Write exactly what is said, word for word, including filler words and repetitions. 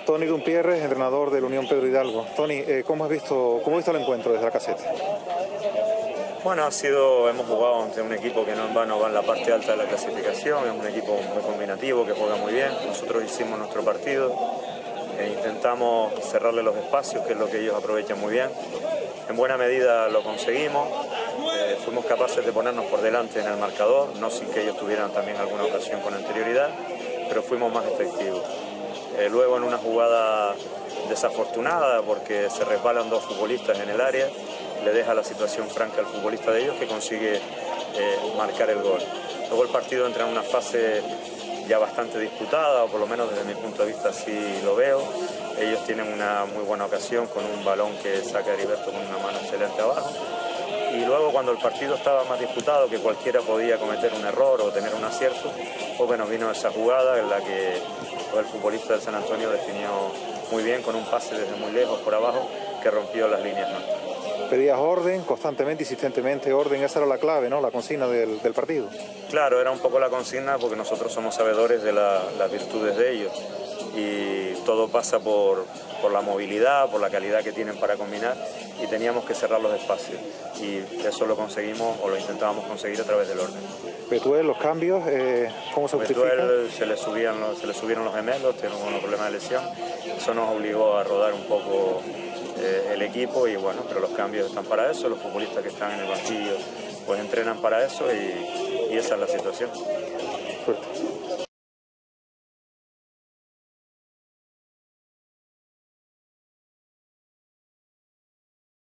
Tony Dumpierre, entrenador del Unión Pedro Hidalgo. Tony, eh, ¿cómo has visto, cómo has visto el encuentro desde la caseta? Bueno, ha sido, hemos jugado ante un equipo que no en vano va en la parte alta de la clasificación, es un equipo muy combinativo, que juega muy bien. Nosotros hicimos nuestro partido e intentamos cerrarle los espacios, que es lo que ellos aprovechan muy bien. En buena medida lo conseguimos, eh, fuimos capaces de ponernos por delante en el marcador, no sin que ellos tuvieran también alguna ocasión con anterioridad, pero fuimos más efectivos. Eh, luego en una jugada desafortunada, porque se resbalan dos futbolistas en el área, le deja la situación franca al futbolista de ellos, que consigue eh, marcar el gol. Luego el partido entra en una fase ya bastante disputada, o por lo menos desde mi punto de vista así lo veo. Ellos tienen una muy buena ocasión con un balón que saca Heriberto con una mano excelente abajo. Y luego cuando el partido estaba más disputado, que cualquiera podía cometer un error o tener un acierto, pues bueno, vino esa jugada en la que el futbolista del San Antonio definió muy bien con un pase desde muy lejos por abajo que rompió las líneas nuestras. Pedías orden, constantemente, insistentemente orden, esa era la clave, ¿no? La consigna del, del partido. Claro, era un poco la consigna porque nosotros somos sabedores de la, las virtudes de ellos y todo pasa por, por la movilidad, por la calidad que tienen para combinar y teníamos que cerrar los espacios y eso lo conseguimos o lo intentábamos conseguir a través del orden. Betuel, los cambios, eh, ¿cómo se justifican? Betuel se le, subían los, se le subieron los gemelos, tiene un problema de lesión, eso nos obligó a rodar un poco eh, el equipo y bueno, pero los cambios están para eso, los futbolistas que están en el banquillo pues entrenan para eso y, y esa es la situación. Suerte.